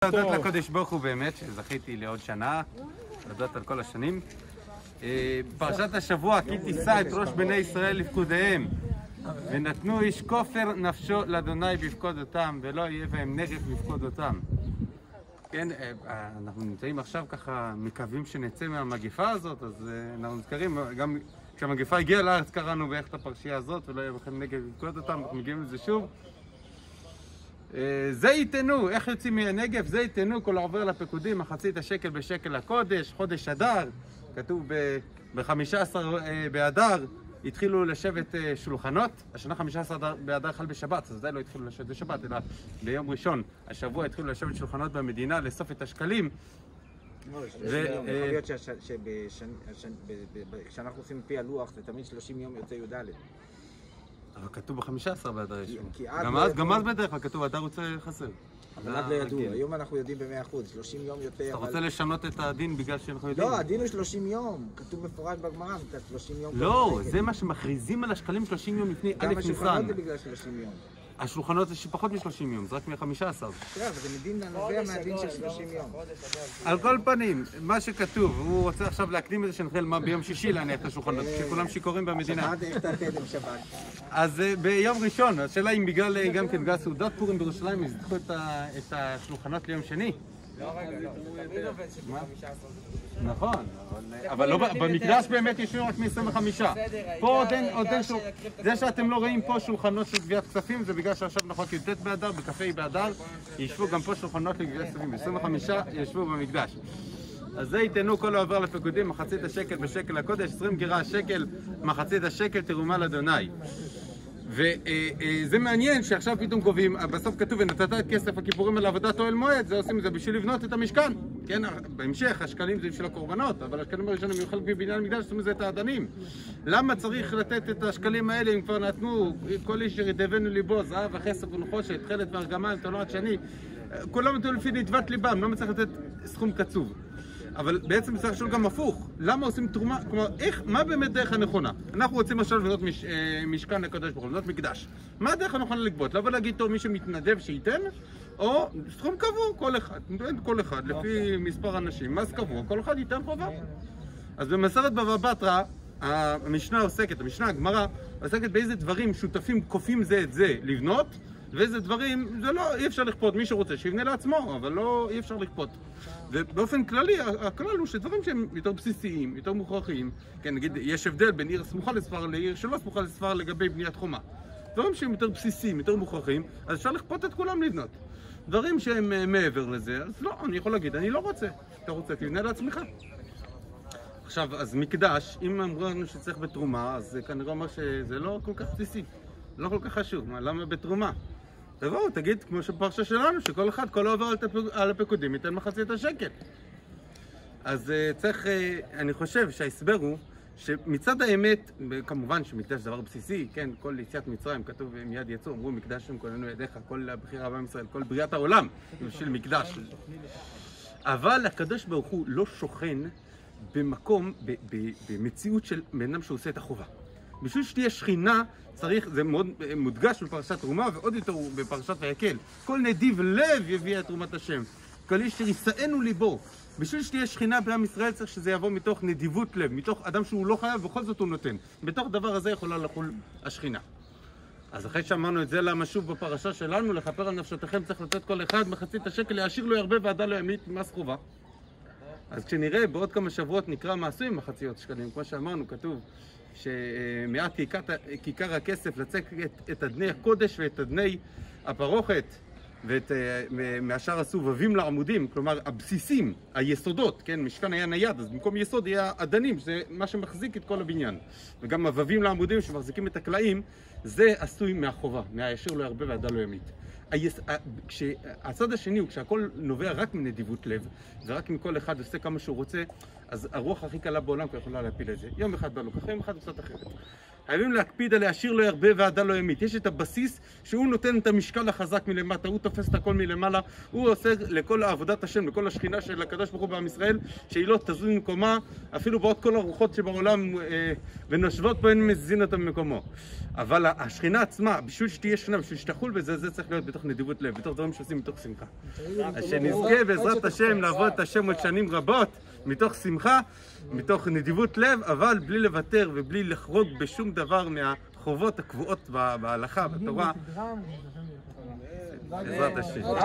להודות לקדוש ברוך הוא באמת, שזכיתי לעוד שנה, להודות על כל השנים. פרשת השבוע, כי תישא את ראש בני ישראל לפקודיהם, ונתנו איש כופר נפשו לאדוני בפקוד אותם, ולא יהיה בהם נגף בפקוד אותם. כן, אנחנו נמצאים עכשיו ככה, מקווים שנצא מהמגפה הזאת, אז אנחנו נזכרים, גם כשהמגפה הגיעה לארץ קראנו באיך את הפרשייה הזאת, ולא יהיה בכם נגף בפקוד אותם, אנחנו מגיעים לזה שוב. זה ייתנו, איך יוצאים מהנגף? זה ייתנו כל העובר לפקודים, מחצית השקל בשקל הקודש, חודש אדר, כתוב ב-15 באדר, התחילו לשבת שולחנות, השנה 15 באדר חל בשבת, אז די לא התחילו לשבת בשבת, אלא ביום ראשון, השבוע התחילו לשבת שולחנות במדינה, לאסוף את השקלים. יכול להיות כשאנחנו עושים פי הלוח, זה תמיד 30 יום יוצא י"ד. אבל כתוב ב-15 באדר יש. גם אז בדרך כלל כתוב, אדר יוצא חסר. אבל עד לא ידעו, היום אנחנו יודעים ב-100%, 30 יום יותר. אתה רוצה לשנות את הדין בגלל שאנחנו יודעים? לא, הדין הוא 30 יום, כתוב מפורש בגמרא, 30 יום. לא, זה מה שמכריזים על השקלים 30 יום לפני א' ניסן. גם השולחנות זה בגלל 30 יום. השולחנות זה שפחות מ-30 יום, זה רק מ-15. תראה, אבל זה מדין לנובע מהדין של 30 יום. על כל פנים, מה שכתוב, הוא רוצה עכשיו להקדים את זה שנחל מה ביום שישי להניח את השולחנות, כשכולם שיכורים במדינה. שבת, איך תתקדם שבת? אז ביום ראשון, השאלה אם בגלל גם כן בגלל סעודת פורים בירושלים, יזכו את השולחנות ליום שני. לא, רגע, לא, זה תמיד עובד ש-15 נכון, אבל לא, במקדש באמת יש רק מ-25. פה עוד אין שולחנות, זה שאתם לא רואים פה שולחנות של גביית כספים, זה בגלל שעכשיו נכון י"ט באדר, בקפה באדר, ישבו גם פה שולחנות לגביית כספים, 25 ישבו במקדש. אז זה ייתנו כל העובר לפקודים, מחצית השקל בשקל הקודש, 20 גירה השקל, מחצית השקל תרומה לאדוני. וזה מעניין שעכשיו פתאום קובעים, בסוף כתוב ונתת את כסף הכיפורים על עבודת אוהל מועד, זה עושים את זה בשביל לבנות את המשכן. כן, בהמשך השקלים זה בשביל הקורבנות, אבל השקלים הראשונים יוכל בבניין המקדש, עושים את זה את האדנים. למה צריך לתת את השקלים האלה אם כבר נתנו כל איש ירידבנו ליבו, זהב וכסף ונחושת, תכלת וארגמן, תולעת שני, כולם נתנו לפי נדבת ליבם, לא מצליח לתת סכום קצוב. אבל בעצם צריך לשאול גם הפוך, למה עושים תרומה? כלומר, מה באמת דרך הנכונה? אנחנו רוצים עכשיו לבנות משכן לקדוש ברוך הוא, לבנות מקדש. מה הדרך הנכונה לגבות? לבוא להגיד טוב מי שמתנדב שייתן, או סכום קבוע כל אחד, לפי מספר אנשים, מס קבוע, כל אחד ייתן חובה. אז במסכת בבא בתרא, המשנה עוסקת, המשנה הגמרא עוסקת באיזה דברים שותפים כופים זה את זה לבנות, ואיזה דברים, זה לא, אי אפשר לכפות, מי שרוצה שיבנה לעצמו, אבל לא, אי אפשר לכפות. ובאופן כללי, הכלל הוא שדברים שהם יותר בסיסיים, יותר מוכרחים, כן, נגיד, יש הבדל בין עיר סמוכה לספר לעיר שלא סמוכה לספר לגבי בניית חומה. דברים שהם יותר בסיסיים, יותר מוכרחים, אז אפשר לכפות את כולם לבנות. דברים שהם מעבר לזה, אז לא, אני יכול להגיד, אני לא רוצה. אתה רוצה, תבנה לעצמך. עכשיו, אז מקדש, אם אמרנו שצריך בתרומה, אז כנראה אומר שזה לא כל כך בסיסי, לא כל כך חשוב. למה בתרומה? תבואו, תגיד, כמו שבפרשה שלנו, שכל אחד, כל העובר על הפקודים, ייתן מחצית השקל. אז צריך, אני חושב שההסבר הוא, שמצד האמת, כמובן שמקדש זה דבר בסיסי, כן, כל יציאת מצרים, כתוב מיד יצאו, אמרו מקדש שם כוננו ידיך, כל הבחירה בעם ישראל, כל בריאת העולם, של מקדש. אבל הקדוש ברוך הוא לא שוכן במקום, במציאות של בן אדם שעושה את החובה. בשביל שתהיה שכינה צריך, זה מאוד מודגש בפרשת תרומה ועוד יותר בפרשת ויקל. כל נדיב לב יביא את תרומת השם. כל איש ירישאנו ליבו. בשביל שתהיה שכינה בעם ישראל צריך שזה יבוא מתוך נדיבות לב, מתוך אדם שהוא לא חייב ובכל זאת הוא נותן. בתוך דבר הזה יכולה לחול השכינה. אז אחרי שאמרנו את זה למה שוב בפרשה שלנו, לכפר על נפשותיכם צריך לתת כל אחד מחצית השקל, להשאיר לו הרבה ועדה לא ימית מס חובה. אז כשנראה בעוד כמה שבועות נקרא מה עשו עם מחציות שקלים, כמו שאמרנו, כתוב שמעט כיכר הכסף לצק את אדני הקודש ואת אדני הפרוכת ומהשאר עשו ווים לעמודים, כלומר הבסיסים, היסודות, כן, משכן היה נייד, אז במקום יסוד יהיה אדנים, שזה מה שמחזיק את כל הבניין. וגם הווים לעמודים שמחזיקים את הקלעים, זה עשוי מהחובה, מהישיר לא הרבה ועדה לא ימית. כשהצד השני הוא כשהכל נובע רק מנדיבות לב, ורק אם כל אחד עושה כמה שהוא רוצה, אז הרוח הכי קלה בעולם כבר יכולה להפיל את זה. יום אחד בא לו ככה, יום אחד קצת אחרת. חייבים להקפיד על העשיר לא ירבה והדל לא ימית. יש את הבסיס שהוא נותן את המשקל החזק מלמטה, הוא תופס את הכל מלמעלה, הוא עושה לכל עבודת השם, לכל השכינה של הקדוש ברוך הוא בעם ישראל, שהיא לא תזוז ממקומה, אפילו בעוד כל הרוחות שבעולם ונושבות בהן מזיזין אותה ממקומו. אבל השכינה עצמה, בשביל שתהיה שכינה, בשביל שתחול בזה, זה צריך להיות בתוך נדיבות לב, בתוך דברים שעושים מתוך שמחה. שנזכה בעזרת השם לעבוד את השם עוד שנים רבות, מתוך שמחה, מתוך נדיבות לב, אבל בלי לוותר ובלי לחרוג בשום דבר מהחובות הקבועות בהלכה, בתורה. בעזרת השם.